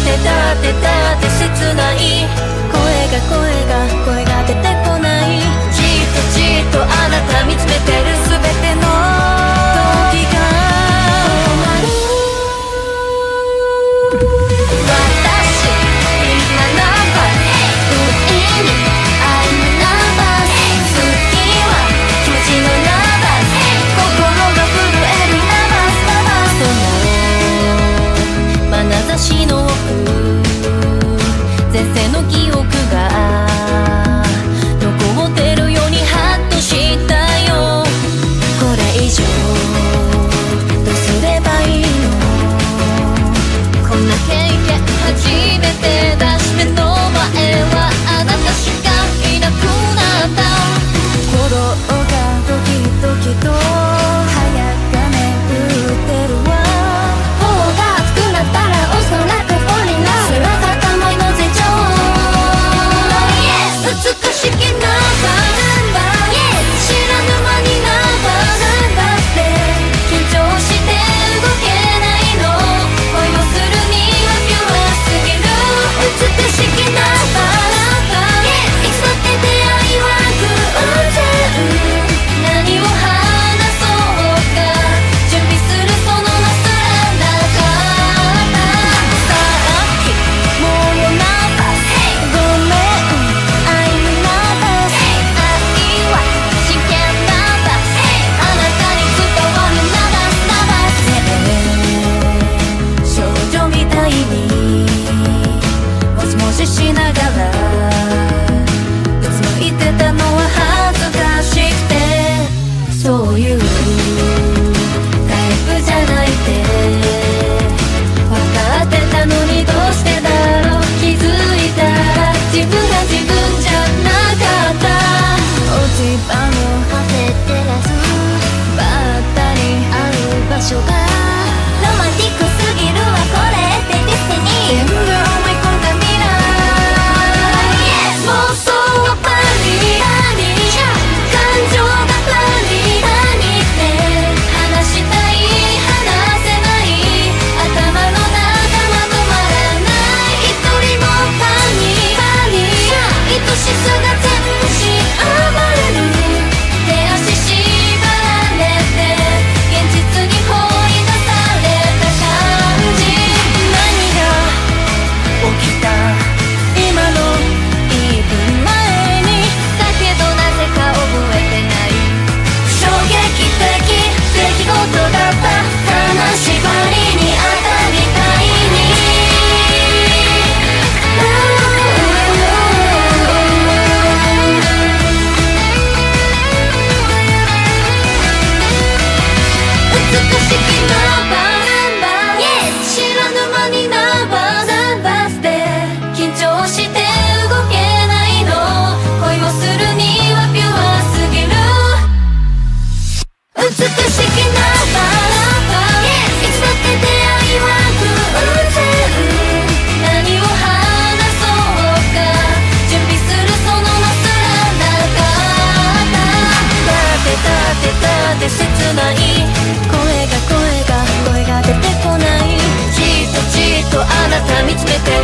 切ない声が出てこない。じっとあなた見つめてる全ての時が止まる。私今ナンバー不意に I'm ナンバー好きは気持ちのナンバー心が震えるナンバーその眼差しの奥前世の記憶が残ってるようにハッとしたよ。これ以上どうすればいいの。こんな経験初めてだし目の前はあなたしかいなくなった。心がドキドキと早がめ打ってるわ。頬が熱くなったらおそらくこれなる片思いの前兆。美しきナンバー知らぬ間にナンバーって緊張して動けないの。恋をするにはピュアすぎる美しきナンバーいつだって出会いは偶然。何を話そうか準備するそのなすらなかった。さっきもうよナンバーごめんI'm nervous 愛は真剣ナンバーあなたに伝わるナンバー少女みたいにもしもししながらうつむいてたのは恥ずかしくてそういうタイプじゃないって分かってたのにどうしてだろう。気づいたら自分が自分じゃなかった。落ち葉のカフェテラスばったりある場所がロマンティックすぎるわこれってディスティニー全部思い込んだ未来妄想はパニ感情がパニって話したい話せない頭の中まとまらない一人もパニ愛しさが全身暴れる手足縛られて現実に放り出された感じ。何が起きた今の1分前にだけどなぜか覚えてない衝撃的出来事だった金縛りに当たりたいに美しきナンバー知らぬ間にナンバーって緊張して動けないの。恋をするにはピュアすぎる美しきナンバーいつだって出会いは偶然。何を話そうか準備するそのなすらなかった。だって切ない声が出てこない。じっとあなた見つめて